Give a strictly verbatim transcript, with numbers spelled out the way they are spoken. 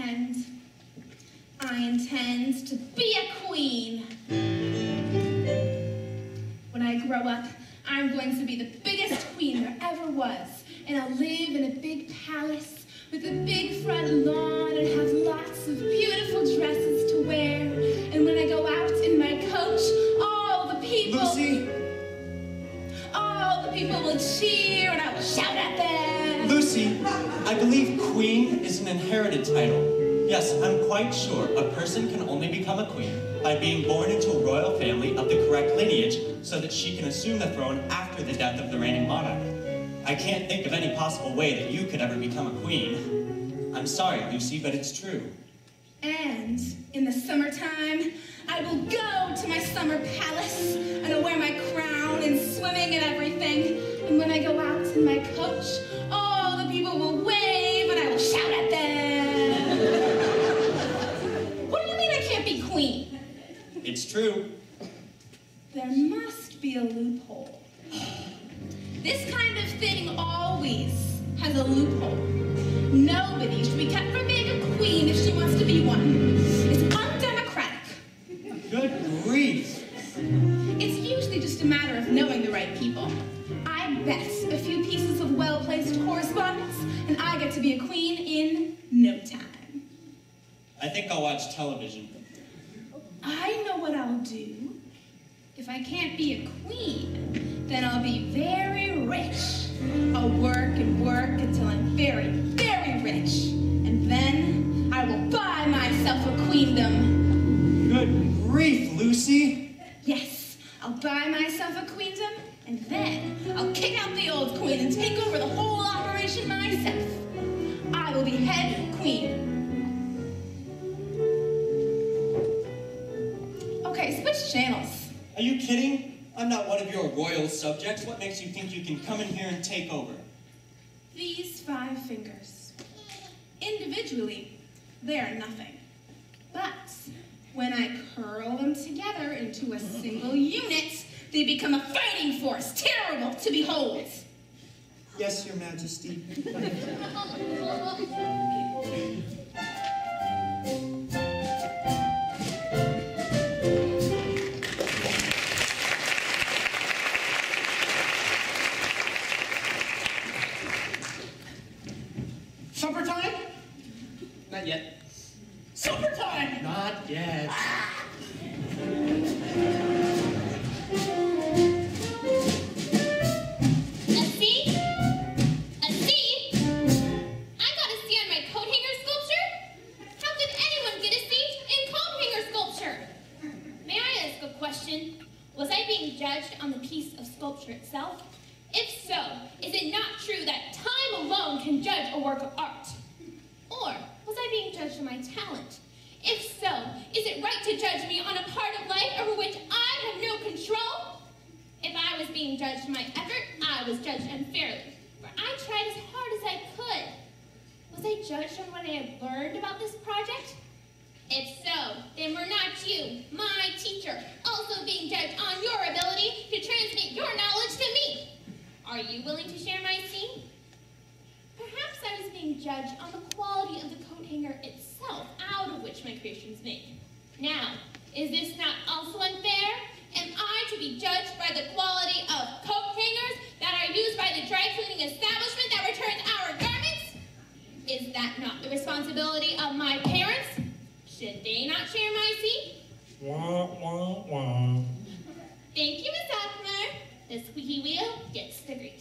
intend, I intend to be a queen. When I grow up, I'm going to be the biggest queen there ever was, and I'll live in a big palace with a big front lawn and have lots of beautiful dresses to wear. And when I go out in my coach, all the people... Lucy? All the people will cheer and I will shout at them. Lucy, I believe queen is an inherited title. Yes, I'm quite sure a person can only become a queen by being born into a royal family of the correct lineage so that she can assume the throne after the death of the reigning monarch. I can't think of any possible way that you could ever become a queen. I'm sorry, Lucy, but it's true. And in the summertime, I will go to my summer palace and I'll wear my crown and swimming and everything. And when I go out in my coach, all the people will wave and I will shout at them. What do you mean I can't be queen? It's true. There must be a loophole. This kind of thing always has a loophole. Nobody should be kept from being a queen if she wants to be one. It's undemocratic. Good grief. It's usually just a matter of knowing the right people. I bet a few pieces of well-placed correspondence, and I get to be a queen in no time. I think I'll watch television. I know what I'll do. If I can't be a queen, then I'll be very rich. I'll work and work until I'm very, very rich. And then I will buy myself a queendom. Good grief, Lucy. Yes, I'll buy myself a queendom, and then I'll kick out the old queen and take over the whole operation myself. I will be head queen. Okay, switch channels. Are you kidding? I'm not one of your royal subjects. What makes you think you can come in here and take over? These five fingers. Individually, they are nothing. But when I curl them together into a single unit, they become a fighting force, terrible to behold. Yes, Your Majesty. Supper time? Not yet. Supper time! Not yet. A seat? A seat? I got a seat on my coat hanger sculpture? How could anyone get a seat in coat hanger sculpture? May I ask a question? Was I being judged on the piece of sculpture itself? If so, is it not true that time alone can judge a work of art? Or was I being judged on my talent? If so, is it right to judge me on a part of life over which I have no control? If I was being judged on my effort, I was judged unfairly, for I tried as hard as I could. Was I judged on what I had learned about this project? If so, then were not you, my teacher, also being judged on your ability to transmit your knowledge to me? Are you willing to share my scene? Perhaps I was being judged on the quality of the coat hanger itself, out of which my creation is made. Now, is this not also unfair? Am I to be judged by the quality of coat hangers that are used by the dry cleaning establishment that returns our garments? Is that not the responsibility of my parents? Should they not share my scene? Wah, wah, wah. Thank you, Miss Hoffner. The squeaky wheel gets the grease.